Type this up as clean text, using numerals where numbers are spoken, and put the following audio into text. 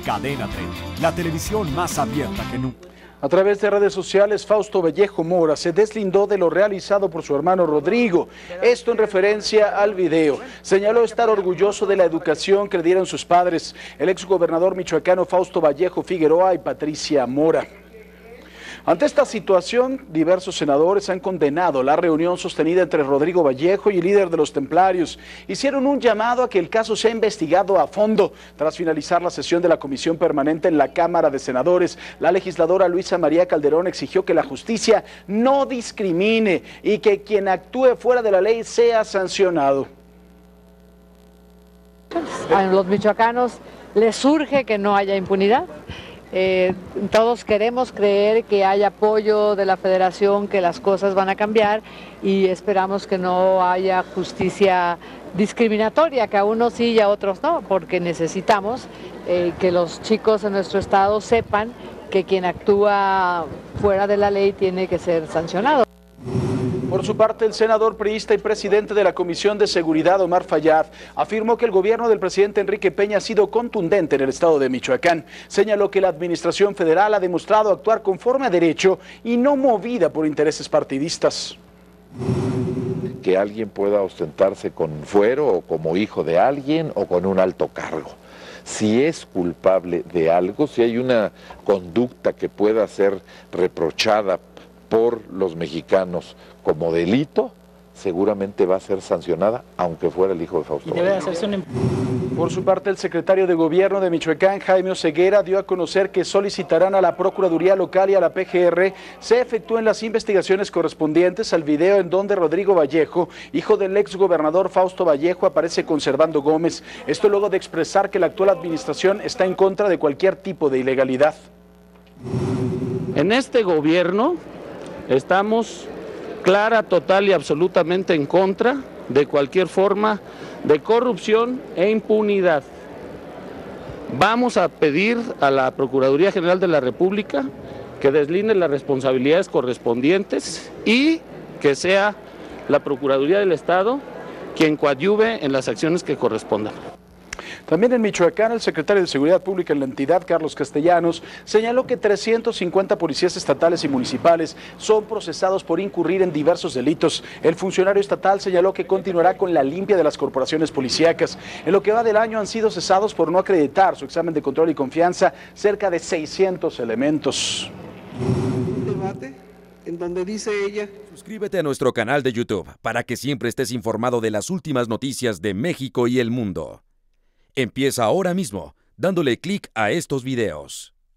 Cadena 30, la televisión más abierta que nunca. A través de redes sociales, Fausto Vallejo Mora se deslindó de lo realizado por su hermano Rodrigo. Esto en referencia al video. Señaló estar orgulloso de la educación que le dieron sus padres, el exgobernador michoacano Fausto Vallejo Figueroa y Patricia Mora. Ante esta situación, diversos senadores han condenado la reunión sostenida entre Rodrigo Vallejo y el líder de los templarios. Hicieron un llamado a que el caso sea investigado a fondo. Tras finalizar la sesión de la Comisión Permanente en la Cámara de Senadores, la legisladora Luisa María Calderón exigió que la justicia no discrimine y que quien actúe fuera de la ley sea sancionado. A los michoacanos les urge que no haya impunidad. Todos queremos creer que hay apoyo de la federación, que las cosas van a cambiar y esperamos que no haya justicia discriminatoria, que a unos sí y a otros no, porque necesitamos que los chicos en nuestro estado sepan que quien actúa fuera de la ley tiene que ser sancionado. Por su parte, el senador priista y presidente de la Comisión de Seguridad, Omar Fayad, afirmó que el gobierno del presidente Enrique Peña ha sido contundente en el estado de Michoacán. Señaló que la administración federal ha demostrado actuar conforme a derecho y no movida por intereses partidistas. Que alguien pueda ostentarse con fuero o como hijo de alguien o con un alto cargo. Si es culpable de algo, si hay una conducta que pueda ser reprochada por los mexicanos como delito, seguramente va a ser sancionada, aunque fuera el hijo de Fausto. Por su parte, el secretario de Gobierno de Michoacán, Jaime Oseguera, dio a conocer que solicitarán a la Procuraduría Local y a la PGR se efectúen las investigaciones correspondientes al video en donde Rodrigo Vallejo, hijo del ex gobernador Fausto Vallejo, aparece con Servando Gómez. Esto luego de expresar que la actual administración está en contra de cualquier tipo de ilegalidad. En este gobierno estamos clara, total y absolutamente en contra de cualquier forma de corrupción e impunidad. Vamos a pedir a la Procuraduría General de la República que deslinde las responsabilidades correspondientes y que sea la Procuraduría del Estado quien coadyuve en las acciones que correspondan. También en Michoacán, el secretario de Seguridad Pública en la entidad, Carlos Castellanos, señaló que 350 policías estatales y municipales son procesados por incurrir en diversos delitos. El funcionario estatal señaló que continuará con la limpia de las corporaciones policíacas. En lo que va del año han sido cesados por no acreditar su examen de control y confianza cerca de 600 elementos. Debate en donde dice ella: suscríbete a nuestro canal de YouTube para que siempre estés informado de las últimas noticias de México y el mundo. Empieza ahora mismo, dándole clic a estos videos.